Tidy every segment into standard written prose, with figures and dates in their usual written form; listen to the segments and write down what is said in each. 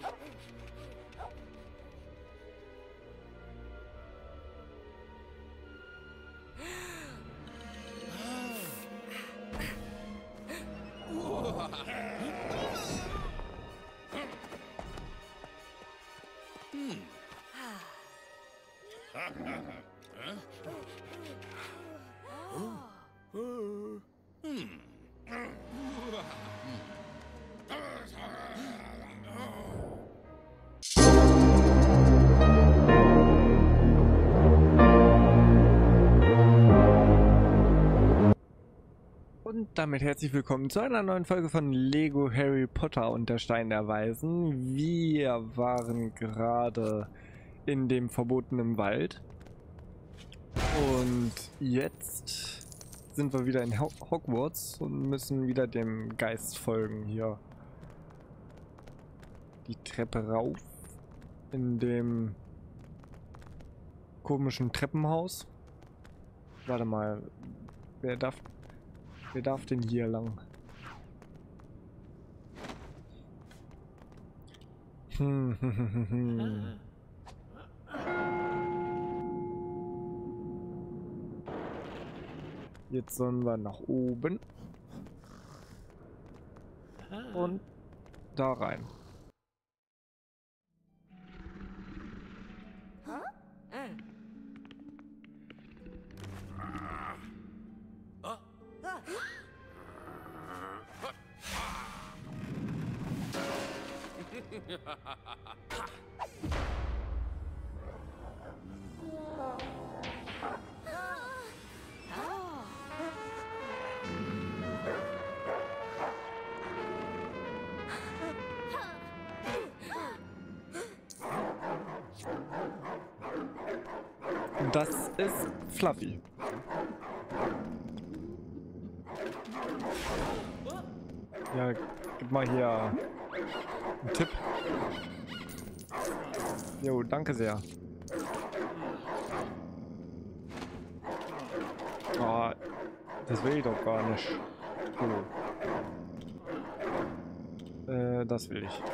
Und damit herzlich willkommen zu einer neuen Folge von Lego Harry Potter und der Stein der Weisen. Wir waren gerade in dem verbotenen Wald und jetzt sind wir wieder in Hogwarts und müssen wieder dem Geist folgen hier. Die Treppe rauf in dem komischen Treppenhaus. Warte mal, wer darf denn hier lang? Jetzt sollen wir nach oben und da rein. Und das ist Fluffy. Ja, gib mal hier einen Tipp. Jo, danke sehr. Oh, das will ich doch gar nicht. So. Das will ich.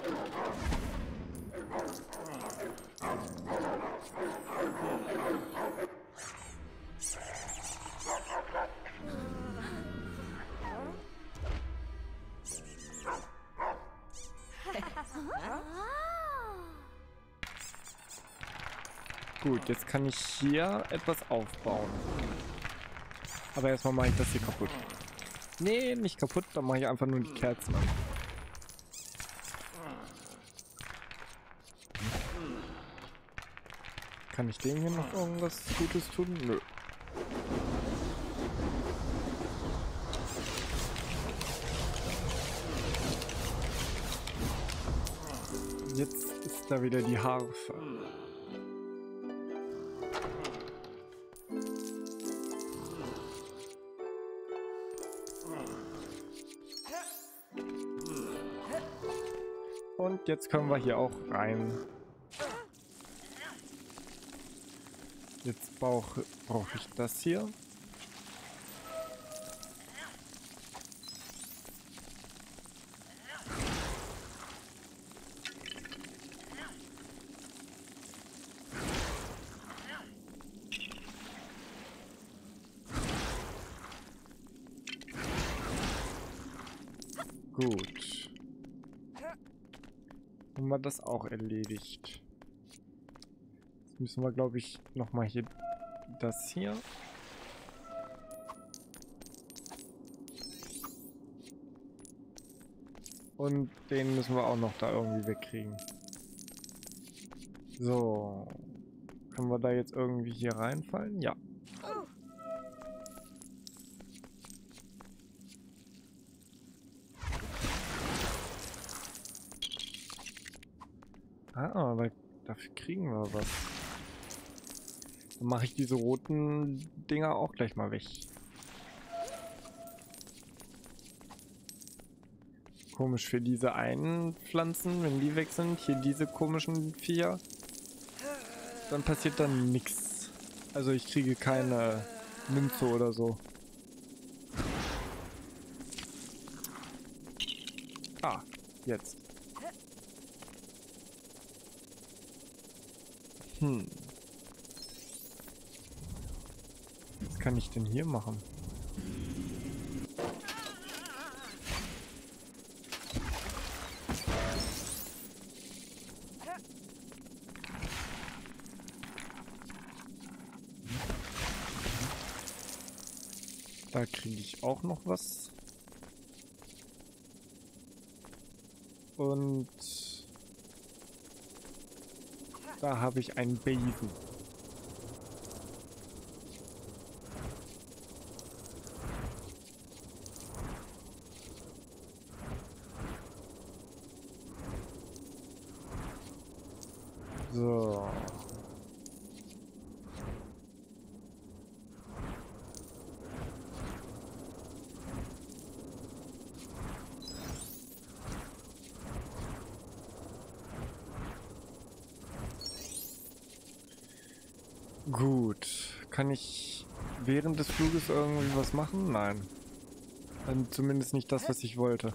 Gut, jetzt kann ich hier etwas aufbauen. Aber erstmal mache ich das hier kaputt. Nee, nicht kaputt, dann mache ich einfach nur die Kerzen an. Kann ich dem hier noch irgendwas Gutes tun? Nö. Jetzt ist da wieder die Harfe. Und jetzt können wir hier auch rein. Jetzt brauche ich das hier. Gut. Haben wir das auch erledigt. Jetzt müssen wir, glaube ich, nochmal hier das hier. Und den müssen wir auch noch da irgendwie wegkriegen. So. Können wir da jetzt irgendwie hier reinfallen? Ja. Ah, aber dafür kriegen wir was. Dann mache ich diese roten Dinger auch gleich mal weg. Komisch für diese einen Pflanzen, wenn die weg sind, hier diese komischen Viecher, dann passiert dann nichts. Also ich kriege keine Münze oder so. Ah, jetzt. Was kann ich denn hier machen? Da kriege ich auch noch was. Und da habe ich einen Besen. So. Gut. Kann ich während des Fluges irgendwie was machen? Nein. Zumindest nicht das, was ich wollte.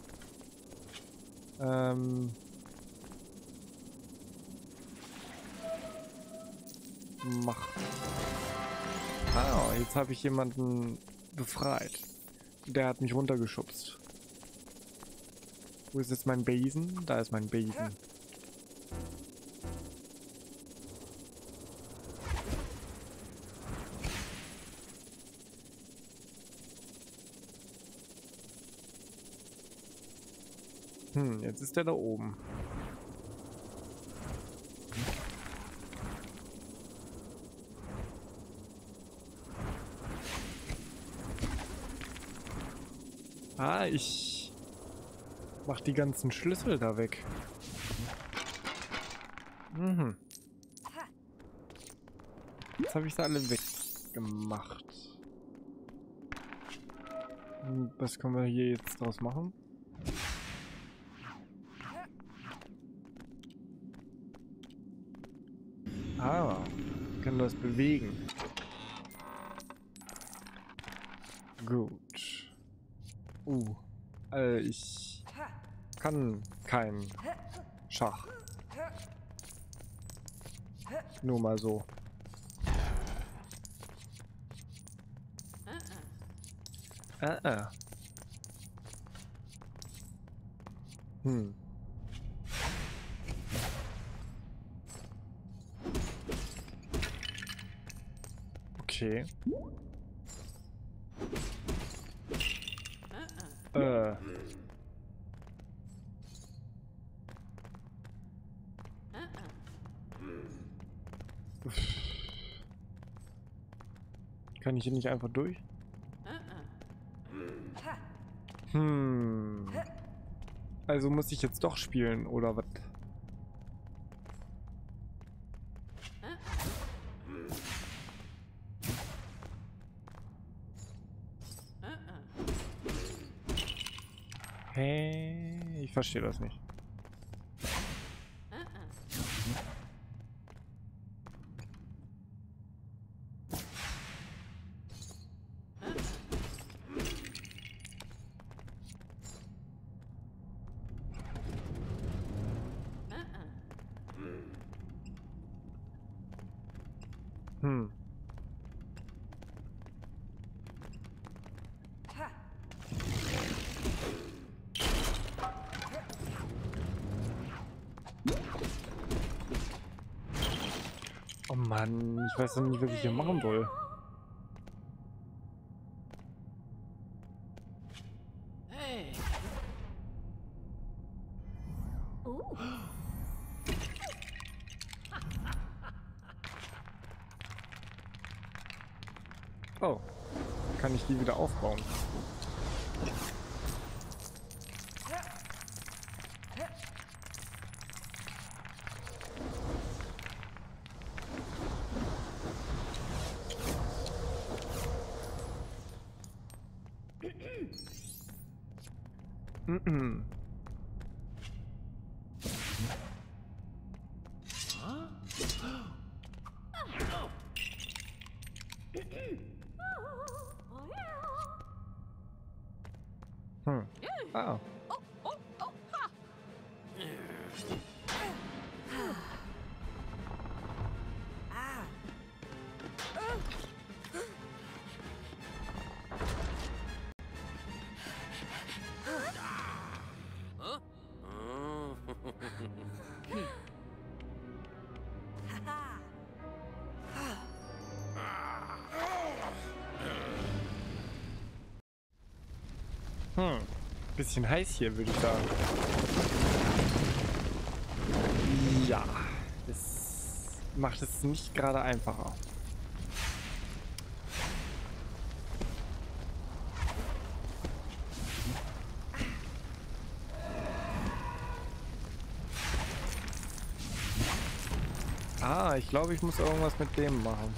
Mach. Ah, jetzt habe ich jemanden befreit. Der hat mich runtergeschubst. Wo ist jetzt mein Besen? Da ist mein Besen. Jetzt ist der da oben. Ah, ich mach die ganzen Schlüssel da weg. Jetzt habe ich sie alle weggemacht. Was können wir hier jetzt draus machen? Ah, ich kann das bewegen. Gut. Ich kann kein Schach. Nur mal so. Okay. Kann ich hier nicht einfach durch? Also muss ich jetzt doch spielen, oder was? Hä? Ich verstehe das nicht. Oh Mann, ich weiß noch nicht, was ich hier machen soll. Oh, kann ich die wieder aufbauen? Ah. Bisschen heiß hier, würde ich sagen. Ja, das macht es nicht gerade einfacher. Ah, ich glaube, ich muss irgendwas mit dem machen.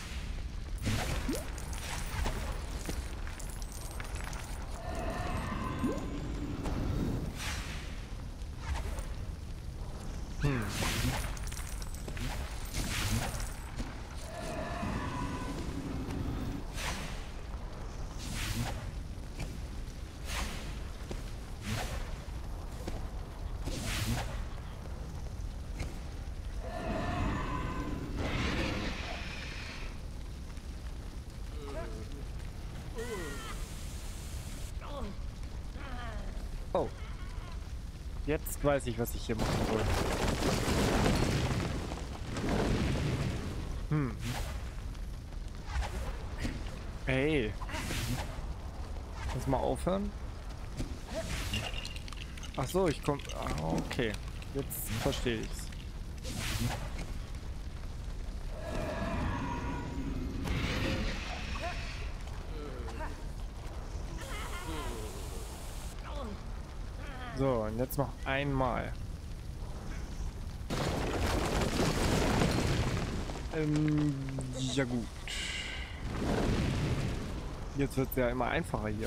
Oh. Jetzt weiß ich, was ich hier machen soll. Hey. Lass mal aufhören. Ach so, ich komm. Ah, okay. Jetzt verstehe ich's. So, und jetzt noch einmal. Ja gut. Jetzt wird es ja immer einfacher hier.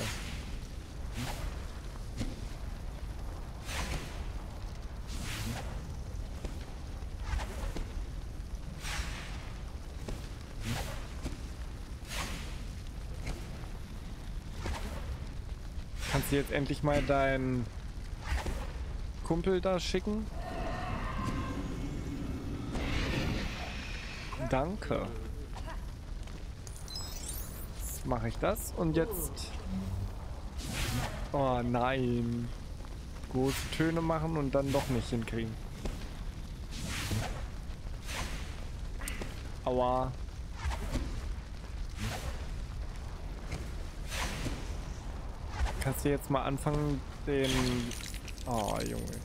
Kannst du jetzt endlich mal deinen Kumpel da schicken? Danke. Jetzt mache ich das und jetzt... Oh nein. Große Töne machen und dann doch nicht hinkriegen. Aua. Kannst du jetzt mal anfangen, den... Oh, Junge.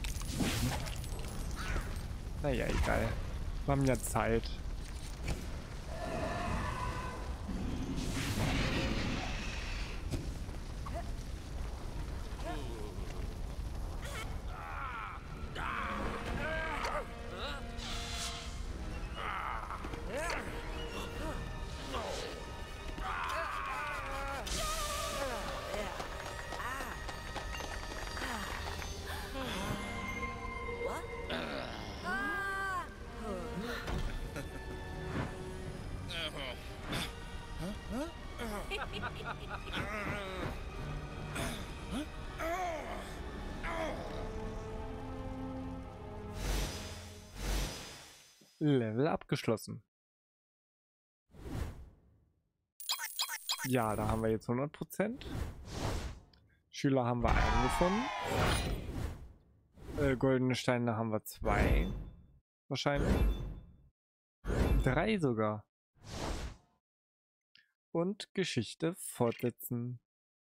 Naja, egal. Wir haben ja Zeit. Level abgeschlossen. Ja, da haben wir jetzt 100%. Schüler haben wir einen gefunden. Goldene Steine haben wir 2. Wahrscheinlich. 3 sogar. Und Geschichte fortsetzen.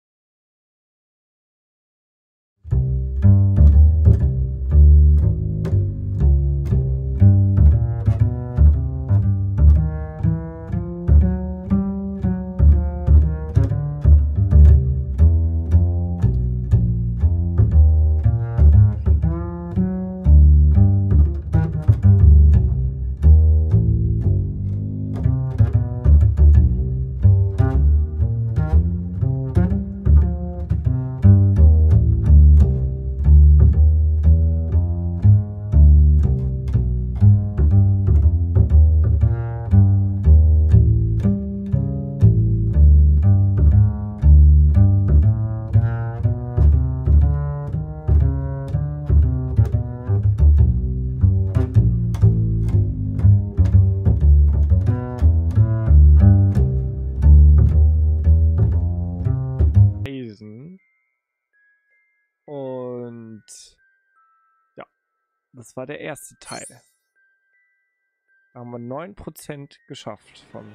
Und ja, das war der erste Teil. Da haben wir 9% geschafft von.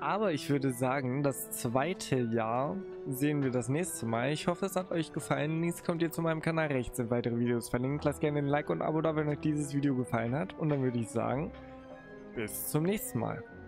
Aber ich würde sagen, das zweite Jahr sehen wir das nächste Mal. Ich hoffe, es hat euch gefallen. Links kommt ihr zu meinem Kanal, rechts sind weitere Videos verlinkt. Lasst gerne ein Like und ein Abo da, wenn euch dieses Video gefallen hat. Und dann würde ich sagen, bis zum nächsten Mal.